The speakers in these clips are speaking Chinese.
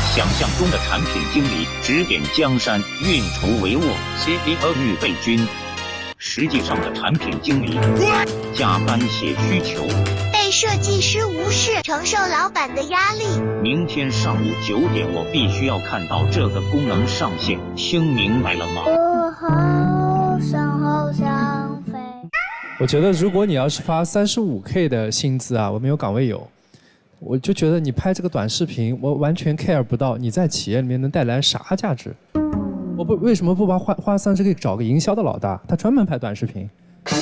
想象中的产品经理指点江山，运筹帷幄 ，CEO 预备军。实际上的产品经理加班写需求， 被设计师无视，承受老板的压力。 明天上午9点，我必须要看到这个功能上线，听明白了吗？ 我好想飞。 我觉得如果你要是发35K 的薪资啊，我没有岗位有，我就觉得你拍这个短视频，我完全 care 不到你在企业里面能带来啥价值。我为什么不把花30K 找个营销的老大，他专门拍短视频？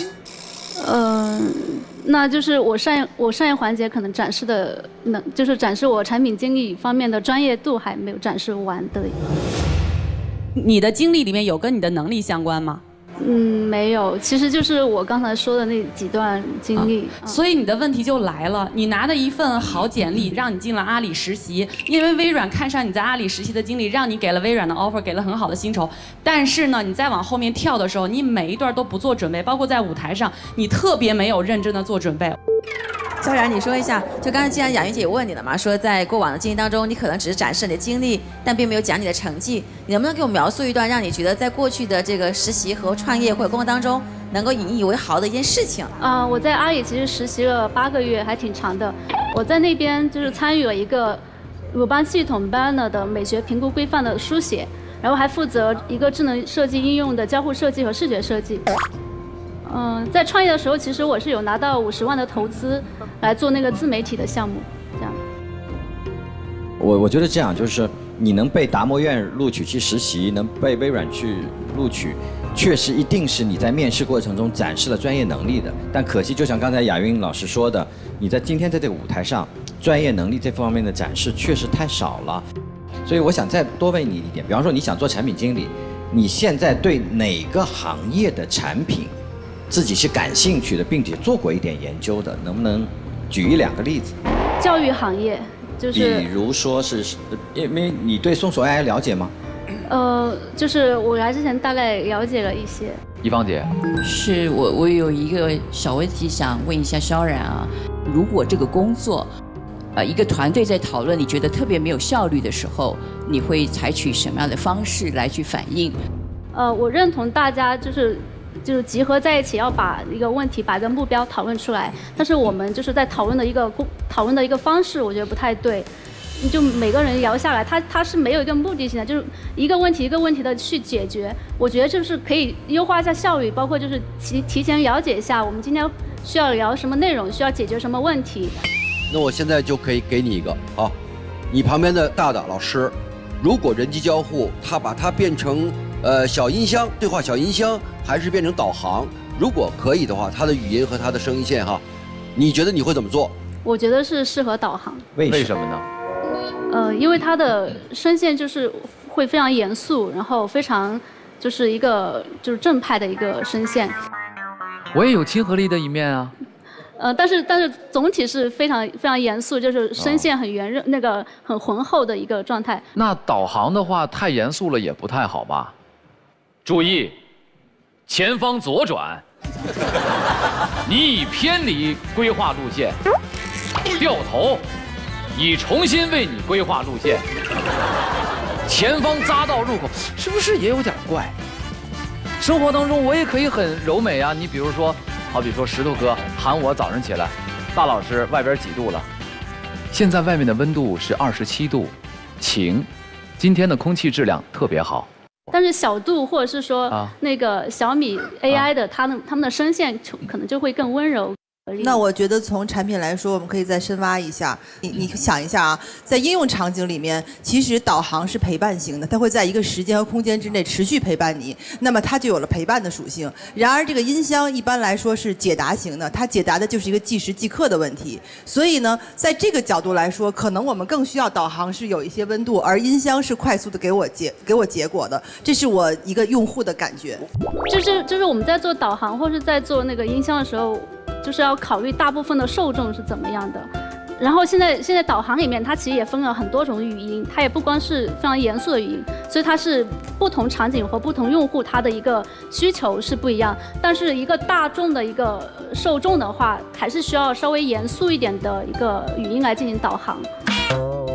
那就是我商业环节可能展示的就是展示我产品经理方面的专业度还没有展示完的。 你的经历里面有跟你的能力相关吗？ 没有，其实就是我刚才说的那几段经历。 所以你的问题就来了，你拿的一份好简历让你进了阿里实习，因为微软看上你在阿里实习的经历，让你给了微软的 offer， 给了很好的薪酬。但是呢，你再往后面跳的时候，你每一段都不做准备，包括在舞台上，你特别没有认真的做准备。 萧然，你说一下，就刚才既然雅云姐也问你了嘛，说在过往的经历当中，你可能只是展示你的经历，但并没有讲你的成绩。你能不能给我描述一段让你觉得在过去的这个实习和创业或者工作当中，能够引以为豪的一件事情？ 我在阿里其实实习了8个月，还挺长的。我在那边就是参与了一个鲁班系统 Banner 的美学评估规范的书写，然后还负责一个智能设计应用的交互设计和视觉设计。在创业的时候，其实我是有拿到50万的投资来做那个自媒体的项目，这样。 我觉得这样就是你能被达摩院录取去实习，能被微软去录取，确实一定是你在面试过程中展示了专业能力的。但可惜，就像刚才雅云老师说的，你在今天在这个舞台上，专业能力这方面的展示确实太少了。所以我想再多问你一点，比方说你想做产品经理，你现在对哪个行业的产品自己是感兴趣的，并且做过一点研究的，能不能举1-2个例子？ 教育行业就是， 比如说是，因为你对松鼠 AI 了解吗？ 就是我来之前大概了解了一些。 一芳姐， 是我有一个小问题想问一下萧然啊，如果这个工作，一个团队在讨论你觉得特别没有效率的时候，你会采取什么样的方式来去反应？ 我认同大家就是集合在一起，要把一个问题、把一个目标讨论出来。但是我们就是在讨论的一个方式，我觉得不太对。就每个人聊下来，他是没有一个目的性的，就是一个问题一个问题的去解决。我觉得就是可以优化一下效率，包括就是提前了解一下我们今天需要聊什么内容，需要解决什么问题。 那我现在就可以给你一个啊，你旁边的大老师，如果人机交互，他把它变成小音箱，对话小音箱，还是变成导航？如果可以的话，它的语音和它的声音线哈，你觉得你会怎么做？ 我觉得是适合导航。 为什么呢？ 因为它的声线就是会非常严肃，然后非常就是一个就是正派的一个声线。 我也有亲和力的一面啊。 但是总体是非常严肃，就是声线很圆润，那个很浑厚的一个状态。 那导航的话太严肃了也不太好吧？注意，前方左转，你已偏离规划路线，掉头，已重新为你规划路线。前方匝道入口，是不是也有点怪？生活当中我也可以很柔美啊，你比如说。好比说石头哥喊我早上起来，大老师外边几度了？现在外面的温度是27度，晴。今天的空气质量特别好。 但是小度或者是说那个小米 AI 的，他们的声线可能就会更温柔。 那我觉得从产品来说，我们可以再深挖一下。你想一下啊，在应用场景里面，其实导航是陪伴型的，它会在一个时间和空间之内持续陪伴你，那么它就有了陪伴的属性。然而，这个音箱一般来说是解答型的，它解答的就是一个即时即刻的问题。所以呢，在这个角度来说，可能我们更需要导航是有一些温度，而音箱是快速的给我结果的。这是我一个用户的感觉。 就是我们在做导航或是在做那个音箱的时候。就是要考虑大部分的受众是怎么样的，然后现在导航里面它其实也分了很多种语音，它也不光是非常严肃的语音，所以它是不同场景和不同用户它的一个需求是不一样。但是一个大众的一个受众的话，还是需要稍微严肃一点的一个语音来进行导航。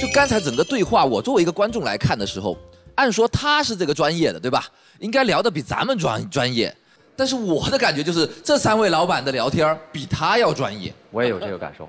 就刚才整个对话，我作为一个观众来看的时候，按说他是这个专业的，对吧？应该聊得比咱们专业。但是我的感觉就是，这3位老板的聊天比他要专业。 我也有这个感受。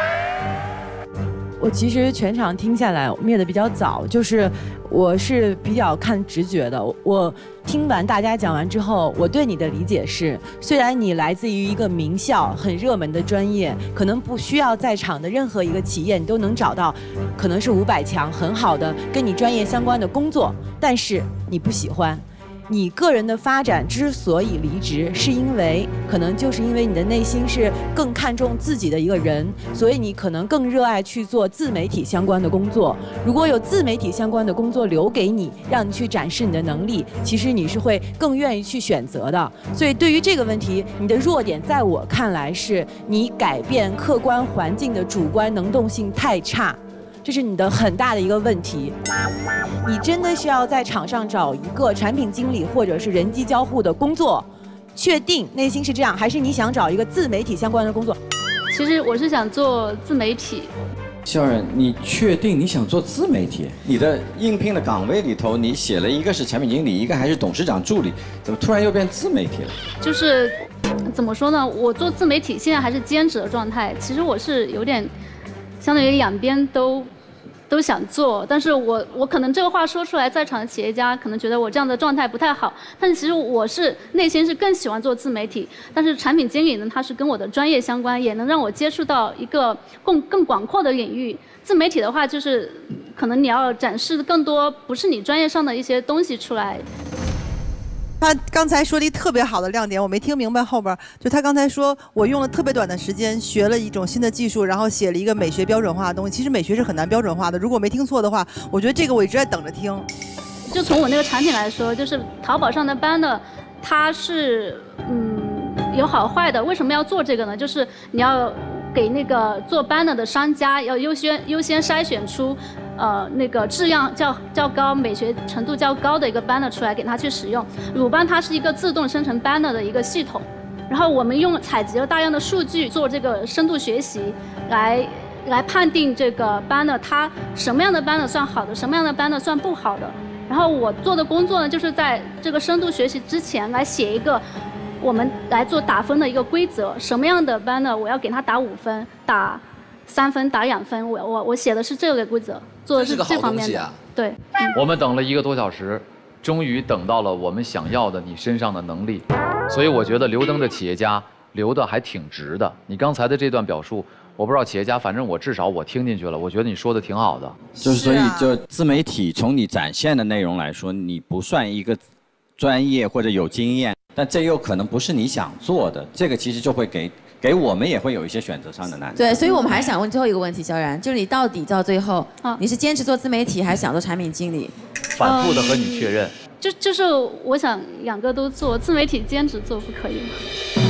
我其实全场听下来灭得比较早，就是我是比较看直觉的。我听完大家讲完之后，我对你的理解是，虽然你来自于一个名校、很热门的专业，可能不需要在场的任何一个企业你都能找到，可能是500强很好的跟你专业相关的工作，但是你不喜欢。你个人的发展之所以离职，是因为可能就是因为你的内心是更看重自己的一个人，所以你可能更热爱去做自媒体相关的工作。如果有自媒体相关的工作留给你，让你去展示你的能力，其实你是会更愿意去选择的。所以对于这个问题，你的弱点在我看来是你改变客观环境的主观能动性太差。这是你的很大的一个问题，你真的需要在场上找一个产品经理或者是人机交互的工作，确定内心是这样，还是你想找一个自媒体相关的工作？ 其实我是想做自媒体。 肖冉，你确定你想做自媒体？你的应聘的岗位里头，你写了一个是产品经理，一个还是董事长助理，怎么突然又变自媒体了？ 就是怎么说呢？我做自媒体现在还是兼职的状态，其实我是有点相当于两边都想做，但是我可能这个话说出来，在场的企业家可能觉得我这样的状态不太好，但是其实我是内心是更喜欢做自媒体，但是产品经理呢，它是跟我的专业相关，也能让我接触到一个更广阔的领域。自媒体的话，就是可能你要展示更多不是你专业上的一些东西出来。 他刚才说了一特别好的亮点，我没听明白后边。就他刚才说，我用了特别短的时间学了一种新的技术，然后写了一个美学标准化的东西。其实美学是很难标准化的。如果我没听错的话，我觉得这个我一直在等着听。 就从我那个产品来说，就是淘宝上的banner，它是有好坏的。为什么要做这个呢？就是你要给那个做banner的商家要优先筛选出。那个质量较高、美学程度较高的一个 banner 出来给他去使用。鲁班它是一个自动生成 banner 的一个系统，然后我们采集了大量的数据做这个深度学习，来判定这个 banner 它什么样的 banner 算好的，什么样的 banner 算不好的。然后我做的工作呢，就是在这个深度学习之前来写一个我们来做打分的一个规则，什么样的 banner 我要给他打5分，打3分，打2分，我写的是这个规则。做的是这方面的，对。 我们等了1个多小时，终于等到了我们想要的你身上的能力，所以我觉得留灯的企业家留的还挺直的。你刚才的这段表述，我不知道企业家，反正我至少我听进去了，我觉得你说的挺好的。 就是所以就自媒体从你展现的内容来说，你不算一个专业或者有经验，但这又可能不是你想做的，这个其实就会给我们也会有一些选择上的难题。 对，所以我们还是想问最后一个问题，肖然，就是你到底到最后，你是坚持做自媒体，还是想做产品经理？ 反复的和你确认。 就是我想2个都做，自媒体兼职做不可以吗？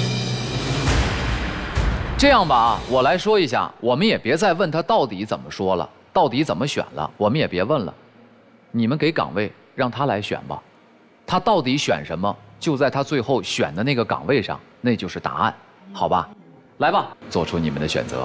这样吧，我来说一下，我们也别再问他到底怎么说了，到底怎么选了，我们也别问了，你们给岗位让他来选吧，他到底选什么，就在他最后选的那个岗位上，那就是答案。好吧，来吧，做出你们的选择。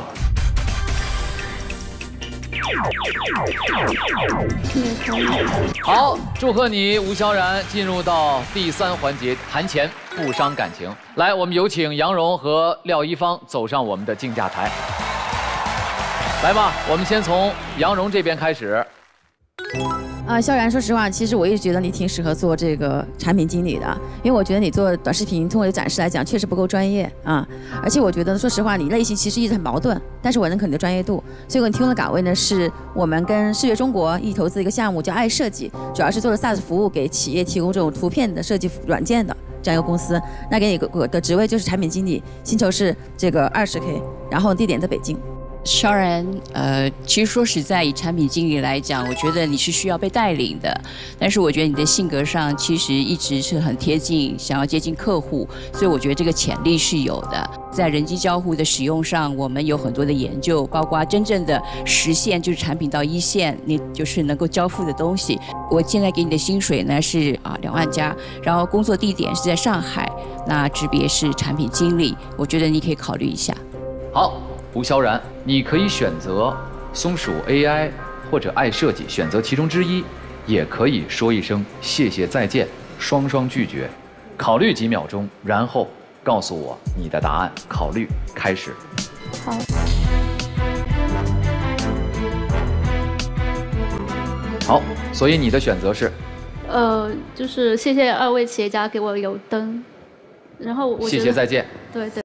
好，祝贺你吴萧然进入到第3环节，谈钱不伤感情。来，我们有请杨蓉和廖一芳走上我们的竞价台。来吧，我们先从杨蓉这边开始。 萧然，说实话，其实我一直觉得你挺适合做这个产品经理的，因为我觉得你做短视频，通过展示来讲，确实不够专业啊。而且我觉得，说实话，你类型其实一直很矛盾，但是我认可你的专业度，所以我提供的岗位呢，是我们跟视觉中国一起投资一个项目叫爱设计，主要是做的 SaaS 服务，给企业提供这种图片的设计软件的这样一个公司。那给你的职位就是产品经理，薪酬是这个20K，然后地点在北京。 萧然，其实说实在，以产品经理来讲，我觉得你是需要被带领的。但是我觉得你的性格上其实一直是很贴近，想要接近客户，所以我觉得这个潜力是有的。在人机交互的使用上，我们有很多的研究，包括真正的实现，就是产品到1线，你就是能够交付的东西。我现在给你的薪水呢是2万加，然后工作地点是在上海，那职别是产品经理，我觉得你可以考虑一下。 好。吴萧然，你可以选择松鼠 AI 或者爱设计选择其中之一，也可以说一声谢谢再见，双双拒绝，考虑几秒钟，然后告诉我你的答案。考虑开始。 好。 好，所以你的选择是？ 就是谢谢2位企业家给我油灯，然后我觉得谢谢再见。 对对。